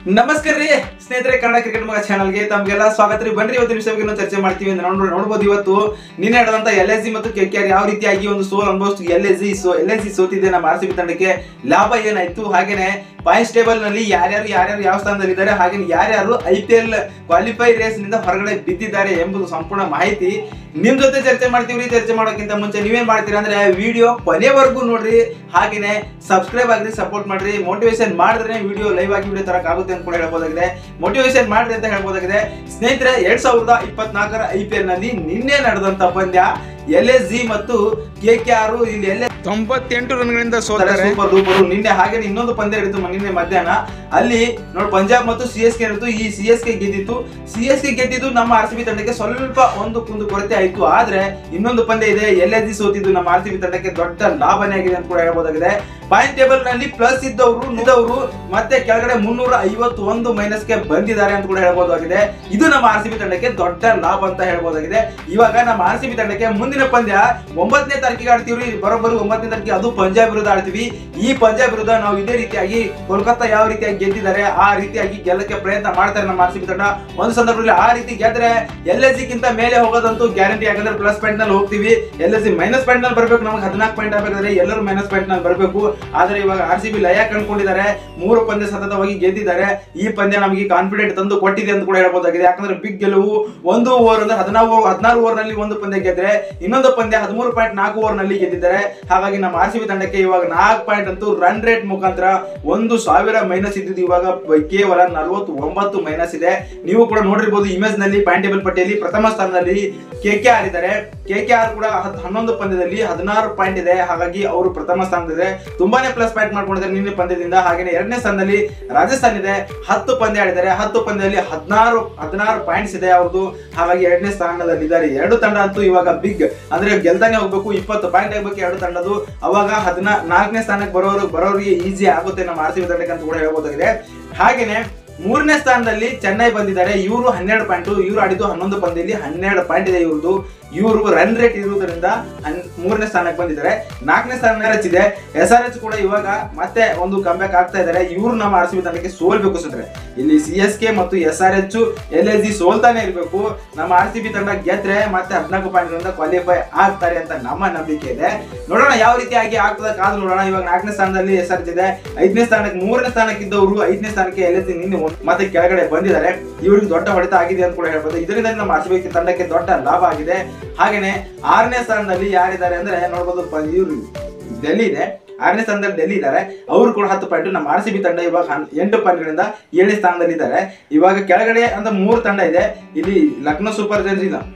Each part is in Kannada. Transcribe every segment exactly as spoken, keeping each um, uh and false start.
ನಮಸ್ಕಾರ ರೀ ಸ್ನೇಹಿತರೆ, ಕನ್ನಡ ಕ್ರಿಕೆಟ್ ಮಗ ಚಾನಲ್ಗೆ ತಮಗೆಲ್ಲ ಸ್ವಾಗತ ರೀ. ಬನ್ರಿ ಇವತ್ತಿನ ವಿಷಯ ಬಗ್ಗೆ ಚರ್ಚೆ ಮಾಡ್ತೀವಿ. ನೋಡ್ ನೋಡ್ಬೋದು ಇವತ್ತು ನಿನ್ನೆ ನಡೆದಂತ ಎಲ್ ಎಸ್ ಜಿ ಮತ್ತು ಕೆ ಕೆ ಆರ್ ಯಾವ ರೀತಿಯಾಗಿ ಒಂದು ಸೋಲ್ ಅನುಭವಿಸ್ತು. ಎಲ್ ಎಸ್ ಜಿ ಸೋ ಎಲ್ ಎಸ್ ಜಿ ಸೋತಿದೆ. ನಮ್ಮ ಆರ್ ಸಿ ಬಿ ತಂಡಕ್ಕೆ ಲಾಭ ಏನಾಯ್ತು, ಹಾಗೇನೆ ಪಾಯಿಂಟ್ಸ್ ಟೇಬಲ್ ನಲ್ಲಿ ಯಾರ್ಯಾರು ಯಾರ್ಯಾರು ಯಾವ ಸ್ಥಾನದಲ್ಲಿದ್ದಾರೆ, ಹಾಗೆ ಯಾರ್ಯಾರು I P L qualify race ನಿಂದ ಹೊರಗಡೆ ಬಿದ್ದಿದ್ದಾರೆ ಎಂಬುದು ಸಂಪೂರ್ಣ ಮಾಹಿತಿ ನಿಮ್ ಜೊತೆ ಚರ್ಚೆ ಮಾಡ್ತೀವಿ. ಚರ್ಚೆ ಮಾಡೋಕ್ಕಿಂತ ಮುಂಚೆ ನೀವೇನ್ ಮಾಡ್ತೀರಾ ಅಂದ್ರೆ ವಿಡಿಯೋ ಕೊನೆವರೆಗೂ ನೋಡ್ರಿ, ಹಾಗೇನೆ ಸಬ್ಸ್ಕ್ರೈಬ್ ಆಗ್ರಿ, ಸಪೋರ್ಟ್ ಮಾಡ್ರಿ. ಮೋಟಿವೇಶನ್ ಮಾಡಿದ್ರೆ ವಿಡಿಯೋ ಲೈವ್ ಆಗಿ ವಿಡಿಯೋ ತರಕ್ ಆಗುತ್ತೆ ಅಂತ ಕೂಡ ಹೇಳ್ಬೋದಾಗಿದೆ. ಮೋಟಿವೇಶನ್ ಮಾಡ್ರಿ ಅಂತ ಹೇಳ್ಬೋದಾಗಿದೆ. ಸ್ನೇಹಿತರೆ, ಎರಡ್ ಸಾವಿರದ ಇಪ್ಪತ್ನಾಲ್ಕರ ಐ ಪಿ ಎಲ್ ನಲ್ಲಿ ನಿನ್ನೆ ನಡೆದಂತ ಪಂದ್ಯ ಎಲ್ ಎಸ್ ಜಿ ಮತ್ತು ಕೆ ಕೆ ಆರ್ ಇಲ್ಲಿ ಎಲ್ ತೊಂಬತ್ತೆಂಟು ರನ್ಗಳಿಂದ ಸೋತರೆ ಸೂಪರ್ ಸೂಪರ್. ನಿನ್ನೆ ಹಾಗೆ ಇನ್ನೊಂದು ಪಂದ್ಯ ನಡೆಯಿತು ನಿನ್ನೆ ಮಧ್ಯಾಹ್ನ. ಅಲ್ಲಿ ನೋಡಿ ಪಂಜಾಬ್ ಮತ್ತು ಸಿ ಎಸ್ ಕೆ ಇರುತ್ತು. ಈ ಸಿ ಎಸ್ ಕೆ ಗೆದ್ದಿತ್ತು. ಸಿ ಎಸ್ ಕೆ ಗೆದ್ದಿದ್ದು ನಮ್ಮ ಆರ್ ಸಿ ಬಿ ತಂಡಕ್ಕೆ ಸ್ವಲ್ಪ ಒಂದು ಕುಂದು ಕೊರತೆ ಆಯ್ತು. ಆದ್ರೆ ಇನ್ನೊಂದು ಪಂದ್ಯ ಇದೆ, ಎಲ್ ಎಸ್ ಜಿ ಸೋತಿದ್ದು ನಮ್ಮ ಆರ್ ಸಿ ಬಿ ತಂಡಕ್ಕೆ ದೊಡ್ಡ ಲಾಭನೇ ಆಗಿದೆ ಅಂತ ಕೂಡ ಹೇಳ್ಬೋದಾಗಿದೆ. ಪಾಯಿಂಟ್ ಟೇಬಲ್ ನಲ್ಲಿ ಪ್ಲಸ್ ಇದ್ದವರು ನಿದವರು ಮತ್ತೆ ಕೆಳಗಡೆ ಮುನ್ನೂರ ಐವತ್ತೊಂದು ಮೈನಸ್ ಗೆ ಬಂದಿದ್ದಾರೆ ಅಂತ ಕೂಡ ಹೇಳ್ಬೋದಾಗಿದೆ. ಇದು ನಮ್ಮ ಆರ್ ಸಿ ಬಿ ತಂಡಕ್ಕೆ ದೊಡ್ಡ ಲಾಭ ಅಂತ ಹೇಳ್ಬೋದಾಗಿದೆ. ಇವಾಗ ನಮ್ಮ ಆರ್ ಸಿ ಬಿ ತಂಡಕ್ಕೆ ಮುಂದಿನ ಪಂದ್ಯ ಒಂಬತ್ತನೇ ತಾರೀಕಿಗೆ ಆಡ್ತೀವಿ, ಬರೋಬ್ಬರಿ ಒಂಬತ್ತನೇ ತಾರೀಕಿಗೆ, ಅದು ಪಂಜಾಬ್ ವಿರುದ್ಧ ಆಡ್ತೀವಿ. ಈ ಪಂಜಾಬ್ ವಿರುದ್ಧ ನಾವು ಇದೇ ರೀತಿಯಾಗಿ ಕೋಲ್ಕತ್ತಾ ಯಾವ ರೀತಿಯಾಗಿ ಗೆದ್ದಿದ್ದಾರೆ ಆ ರೀತಿಯಾಗಿ ಗೆಲ್ಲಕ್ಕೆ ಪ್ರಯತ್ನ ಮಾಡ್ತಾರೆ ನಮ್ಮ ಆರ್ ಸಿ ಬಿ ತಂಡ. ಒಂದು ಸಂದರ್ಭದಲ್ಲಿ ಆ ರೀತಿ ಗೆದ್ರೆ ಎಲ್ ಎಸ್ ಜಿ ಗಿಂತ ಮೇಲೆ ಹೋಗೋದಂತೂ ಗ್ಯಾರಂಟಿ. ಯಾಕಂದ್ರೆ ಪ್ಲಸ್ ಪಾಯಿಂಟ್ ನಲ್ಲಿ ಹೋಗ್ತೀವಿ, L S G minus point ನಲ್ಲಿ ಬರ್ಬೇಕು. ನಮ್ಗೆ ಹದಿನಾಲ್ಕು ಪಾಯಿಂಟ್ ಆಗಬೇಕಾದ್ರೆ ಎಲ್ಲರೂ ಮೈನಸ್ ಪಾಯಿಂಟ್ ನಲ್ಲಿ ಬರಬೇಕು. ಆದ್ರೆ ಇವಾಗ ಆರ್ ಸಿ ಬಿ ಲಯ ಕಂಡುಕೊಂಡಿದ್ದಾರೆ, ಮೂರು ಪಂದ್ಯ ಸತತವಾಗಿ ಗೆದ್ದಿದ್ದಾರೆ. ಈ ಪಂದ್ಯ ನಮಗೆ ಕಾನ್ಫಿಡೆಂಟ್ ತಂದು ಕೊಟ್ಟಿದೆ ಅಂತ ಕೂಡ ಹೇಳ್ಬೋದಾಗಿದೆ. ಯಾಕಂದ್ರೆ ಬಿಗ್ ಗೆಲುವು. ಒಂದು ಓವರ್ ಅಂದ್ರೆ ಹದಿನಾರು ಹದಿನಾರು ಓವರ್ ನಲ್ಲಿ ಒಂದು ಪಂದ್ಯ ಗೆದ್ರೆ ಇನ್ನೊಂದು ಪಂದ್ಯ ಹದಿಮೂರು ಪಾಯಿಂಟ್ ನಾಲ್ಕು ಓವರ್ ನಲ್ಲಿ ಗೆದ್ದಿದ್ದಾರೆ. ಹಾಗಾಗಿ ನಮ್ಮ ಆರ್ ಸಿ ಬಿ ತಂಡಕ್ಕೆ ಇವಾಗ ನಾಲ್ಕು ಪಾಯಿಂಟ್ ಅಂತೂ ರನ್ ರೇಟ್ ಮುಖಾಂತರ ಒಂದು ಸಾವಿರ ಮೈನಸ್ ಇದ್ದಿದ್ದು ಇವಾಗ ಕೇವಲ ನಲವತ್ತು ಒಂಬತ್ತು ಮೈನಸ್ ಇದೆ. ನೀವು ಕೂಡ ನೋಡಿರ್ಬೋದು ಇಮೇಜ್ ನಲ್ಲಿ ಪಾಯಿಂಟ್ ಟೇಬಲ್ ಪಟ್ಟಿಯಲ್ಲಿ ಪ್ರಥಮ ಸ್ಥಾನದಲ್ಲಿ ಕೆ ಕೆ ಆರ್ ಇದ್ದಾರೆ. ಕೆ ಕೆ ಆರ್ ಕೂಡ ಹನ್ನೊಂದು ಪಂದ್ಯದಲ್ಲಿ ಹದಿನಾರು ಪಾಯಿಂಟ್ ಇದೆ. ಹಾಗಾಗಿ ಅವರು ಪ್ರಥಮ ಸ್ಥಾನದಿದೆ, ತುಂಬಾನೇ ಪ್ಲಸ್ ಪಾಯಿಂಟ್ ಮಾಡ್ಕೊಂಡಿದ್ದಾರೆ ನಿನ್ನೆ ಪಂದ್ಯದಿಂದ. ಹಾಗೆ ಎರಡನೇ ಸ್ಥಾನದಲ್ಲಿ ರಾಜಸ್ಥಾನ್ ಇದೆ, ಹತ್ತು ಪಂದ್ಯ ಆಡಿದ್ದಾರೆ. ಹತ್ತು ಪಂದ್ಯದಲ್ಲಿ ಹದಿನಾರು ಹದಿನಾರು ಪಾಯಿಂಟ್ಸ್ ಇದೆ ಅವ್ರದ್ದು. ಹಾಗಾಗಿ ಎರಡನೇ ಸ್ಥಾನದಲ್ಲಿ ಇದ್ದಾರೆ. ಎರಡು ತಂಡ ಅಂತೂ ಇವಾಗ ಬಿಗ್ ಅಂದ್ರೆ ಗೆಲ್ತಾನೆ ಹೋಗ್ಬೇಕು, ಇಪ್ಪತ್ತು ಪಾಯಿಂಟ್ ಆಗ್ಬೇಕು ಎರಡು ತಂಡದ್ದು. ಅವಾಗ ಹದಿನಾ ನಾಲ್ಕನೇ ಸ್ಥಾನಕ್ಕೆ ಬರೋರು ಬರೋರಿಗೆ ಈಸಿ ಆಗುತ್ತೆ ನಮ್ಮ ಆರ್ ಸಿ ಬಿ ತಂಡಕ್ಕೆ ಅಂತ ಕೂಡ ಹೇಳ್ಬೋದಾಗಿದೆ. ಹಾಗೇನೆ ಮೂರನೇ ಸ್ಥಾನದಲ್ಲಿ ಚೆನ್ನೈ ಬಂದಿದ್ದಾರೆ. ಇವರು ಹನ್ನೆರಡು ಪಾಯಿಂಟ್, ಇವರು ಆಡಿದ್ದು ಹನ್ನೊಂದು ಪಂದ್ಯದಲ್ಲಿ ಹನ್ನೆರಡು ಪಾಯಿಂಟ್ ಇದೆ ಇವ್ರದ್ದು. ಇವರು ರನ್ ರೇಟ್ ಇರುವುದರಿಂದ ಮೂರನೇ ಸ್ಥಾನಕ್ಕೆ ಬಂದಿದ್ದಾರೆ. ನಾಲ್ಕನೇ ಸ್ಥಾನ ಎಚ್ ಇದೆ. ಎಸ್ ಆರ್ ಎಚ್ ಕೂಡ ಇವಾಗ ಮತ್ತೆ ಒಂದು ಕಂಬ್ಯಾಕ್ ಆಗ್ತಾ ಇದ್ದಾರೆ. ಇವರು ನಮ್ಮ ಆರ್ ಸಿ ಬಿ ತಂಡಕ್ಕೆ ಸೋಲ್ಬೇಕು ಸಿದ್ರೆ. ಇಲ್ಲಿ ಸಿ ಎಸ್ ಕೆ ಮತ್ತು S R H L S G ಸೋಲ್ತಾನೆ ಇರಬೇಕು. ನಮ್ಮ ಆರ್ ಸಿ ಬಿ ತಂಡ ಗೆದ್ರೆ ಮತ್ತೆ ಹದಿನಾಲ್ಕು ಪಾಯಿಂಟ್ ಕ್ವಾಲಿಫೈ ಆಗ್ತಾರೆ ಅಂತ ನಮ್ಮ ನಂಬಿಕೆ ಇದೆ. ನೋಡೋಣ ಯಾವ ರೀತಿಯಾಗಿ ಆಗ್ತದೆ, ಕಾದು ನೋಡೋಣ. ಇವಾಗ ನಾಲ್ಕನೇ ಸ್ಥಾನದಲ್ಲಿ ಎಸ್ ಆರ್ ಎಚ್ ಇದೆ. ಐದನೇ ಸ್ಥಾನಕ್ಕೆ ಮೂರನೇ ಸ್ಥಾನಕ್ಕೆ ಇದ್ದವರು ಐದನೇ ಸ್ಥಾನಕ್ಕೆ ಎಲ್ ಎಸ್ ಜಿ ನಿನ್ನೆ ಮತ್ತೆ ಕೆಳಗಡೆ ಬಂದಿದ್ದಾರೆ. ಇವರಿಗೆ ದೊಡ್ಡ ಹೊಡೆತ ಆಗಿದೆ ಅಂತ ಕೂಡ ಹೇಳ್ಬೋದು. ಇದರಿಂದ ನಮ್ಮ ಆರ್ ಸಿ ಬಿ ತಂಡಕ್ಕೆ ದೊಡ್ಡ ಲಾಭ ಆಗಿದೆ. ಹಾಗೇನೆ ಆರನೇ ಸ್ಥಾನದಲ್ಲಿ ಯಾರಿದ್ದಾರೆ ಅಂದ್ರೆ ನೋಡ್ಬೋದು, ಇವರು ಡೆಲ್ಲಿ ಇದೆ. ಆರನೇ ಸ್ಥಾನದಲ್ಲಿ ಡೆಲ್ಲಿ ಇದ್ದಾರೆ, ಅವರು ಕೂಡ ಹತ್ತು ಪಾಯಿಂಟ್. ನಮ್ಮ ಆರ್ ಸಿ ಬಿ ತಂಡ ಇವಾಗ ಎಂಟು ಪಾಯಿಂಟ್ಗಳಿಂದ ಏಳನೇ ಸ್ಥಾನದಲ್ಲಿ ಇದ್ದಾರೆ. ಇವಾಗ ಕೆಳಗಡೆ ಅಂತ ಮೂರು ತಂಡ ಇದೆ. ಇಲ್ಲಿ ಲಕ್ನೋ ಸೂಪರ್ ಜೈಂಟ್ಸ್ ಇಲ್ಲ,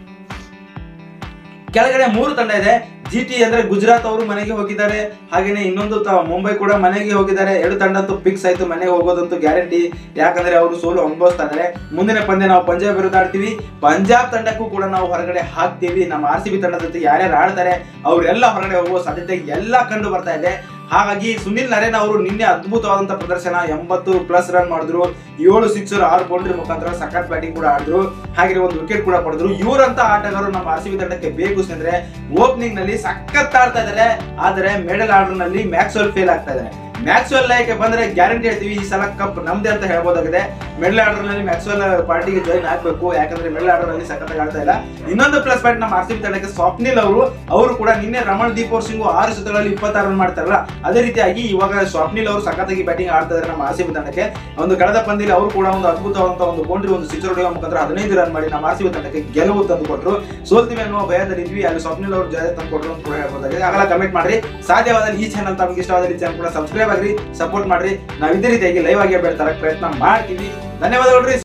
ಕೆಳಗಡೆ ಮೂರು ತಂಡ ಇದೆ. ಜಿ ಟಿ ಅಂದ್ರೆ ಗುಜರಾತ್ ಅವರು ಮನೆಗೆ ಹೋಗಿದ್ದಾರೆ. ಹಾಗೇನೆ ಇನ್ನೊಂದು ಮುಂಬೈ ಕೂಡ ಮನೆಗೆ ಹೋಗಿದ್ದಾರೆ. ಎರಡು ತಂಡ ಅಂತೂ ಫಿಕ್ಸ್ ಆಯ್ತು, ಮನೆಗೆ ಹೋಗೋದಂತೂ ಗ್ಯಾರಂಟಿ. ಯಾಕಂದ್ರೆ ಅವರು ಸೋಲು ಅನುಭವಿಸ್ತಾ ಇದ್ದಾರೆ. ಮುಂದಿನ ಪಂದ್ಯ ನಾವು ಪಂಜಾಬ್ ವಿರುದ್ಧ ಆಡ್ತೀವಿ. ಪಂಜಾಬ್ ತಂಡಕ್ಕೂ ಕೂಡ ನಾವು ಹೊರಗಡೆ ಹಾಕ್ತೀವಿ. ನಮ್ಮ ಆರ್ ಸಿ ಬಿ ತಂಡದ ಜೊತೆ ಯಾರ್ಯಾರು ಆಡ್ತಾರೆ ಅವರೆಲ್ಲ ಹೊರಗಡೆ ಹೋಗುವ ಸಾಧ್ಯತೆ ಎಲ್ಲ ಕಂಡು ಬರ್ತಾ ಇದೆ. ಹಾಗಾಗಿ ಸುನಿಲ್ ನರೇನ್ ಅವರು ನಿನ್ನೆ ಅದ್ಭುತವಾದಂತಹ ಪ್ರದರ್ಶನ, ಎಂಬತ್ತು ಪ್ಲಸ್ ರನ್ ಮಾಡಿದ್ರು, ಏಳು ಸಿಕ್ಸರ್ ಆರು ಬೌಂಡ್ರಿ ಮುಖಾಂತರ ಸಖತ್ ಬ್ಯಾಟಿಂಗ್ ಕೂಡ ಆಡಿದ್ರು. ಹಾಗೆ ಒಂದು ವಿಕೆಟ್ ಕೂಡ ಪಡೆದ್ರು. ಇವರಂತ ಆಟಗಾರರು ನಮ್ಮ ಆರ್ ಸಿ ಬಿ ತಂಡಕ್ಕೆ ಬೇಕು ಸ್ನೇಹಿತರೆ. ಓಪನಿಂಗ್ ನಲ್ಲಿ ಸಖತ್ ಆಡ್ತಾ ಇದ್ದಾರೆ, ಆದರೆ ಮಿಡಲ್ ಆರ್ಡರ್ ನಲ್ಲಿ ಮ್ಯಾಕ್ಸ್ವೆಲ್ ಫೇಲ್ ಆಗ್ತಾ ಇದ್ದಾರೆ. ಮ್ಯಾಕ್ಸ್ವೆಲ್ ಲೈಕ್ ಬಂದ್ರೆ ಗ್ಯಾರಂಟಿ ಹೇಳ್ತೀವಿ ಈ ಸಲ ಕಪ್ ನಮ್ದೇ ಅಂತ ಹೇಳ್ಬೋದಾಗಿದೆ. ಮಿಡಲ್ ಆರ್ಡರ್ ನಲ್ಲಿ ಮ್ಯಾಕ್ಸ್ವೆಲ್ ಪಾರ್ಟಿಗೆ ಜಾಯಿನ್ ಆಗ್ಬೇಕು. ಯಾಕಂದ್ರೆ ಮಿಡಲ್ ಆರ್ಡರ್ ನಲ್ಲಿ ಸಖತ್ ಆಡ್ತಾ ಇಲ್ಲ. ಇನ್ನೊಂದು ಪ್ಲಸ್ ಪಾಯಿಂಟ್ ನಮ್ಮ ಆರ್ ಸಿ ಬಿ ತಂಡಕ್ಕೆ ಸ್ವಪ್ನಿಲ್ ಅವರು ಅವರು ಕೂಡ ನಿನ್ನೆ ರಮಣ್ ದೀಪ್ ಅವ್ರ ಸಿಂಗು ಆರು ಸುತ್ತಗಳಲ್ಲಿ ಇಪ್ಪತ್ತಾರು ರನ್ ಮಾಡ್ತಾರಲ್ಲ, ಅದೇ ರೀತಿಯಾಗಿ ಇವಾಗ ಸ್ವಪ್ನಿಲ್ ಅವರು ಸಖತ್ತಾಗಿ ಬ್ಯಾಟಿಂಗ್ ಆಡ್ತಾ ಇದ್ದಾರೆ ನಮ್ಮ ಆರ್ ಸಿ ಬಿ ತಂಡಕ್ಕೆ. ಒಂದು ಕಳೆದ ಪಂದ್ಯದಲ್ಲಿ ಅವರು ಕೂಡ ಒಂದು ಅದ್ಭುತವಾದಂತಹ ಒಂದು ಬೌಂಡ್ರಿ ಒಂದು ಸಿಕ್ಸರ್ ಹೊಡೆಯುವ ಮುಖಾಂತರ ಹದಿನೈದು ರನ್ ಮಾಡಿ ನಮ್ಮ ಆರ್ ಸಿ ಬಿ ತಂಡಕ್ಕೆ ಗೆಲುವು ತಂದು ಕೊಟ್ಟರು. ಸೋಲ್ತೀವಿ ಅನ್ನುವ ಭಯದಲ್ಲಿ ಇದ್ವಿ, ಅಲ್ಲಿ ಸ್ವಪ್ನಿಲ್ ಅವರು ಜಯ ತಂದು ಕೊಟ್ಟರು ಅಂತ ಕೂಡ ಹೇಳ್ಬೋದಾಗಿದೆ. ಆಗಲ್ಲ ಕಮೆಂಟ್ ಮಾಡ್ರಿ. ಸಾಧ್ಯವಾದಲ್ಲಿ ಈ ಚಾನಲ್ ತಮಗೆ ಇಷ್ಟವಾದ ಈ ಚಾನಲ್ ಕೂಡ ಸಬ್ಸ್ಕ್ರೈಬ್ ಆಗ್ರಿ, ಸಪೋರ್ಟ್ ಮಾಡ್ರಿ. ನಾವು ಇದೇ ರೀತಿಯಾಗಿ ಲೈವ್ ಆಗಿ ಬೇಡ್ತಾರ ಪ್ರಯತ್ನ ಮಾಡ್ತೀವಿ. ಧನ್ಯವಾದಗಳು.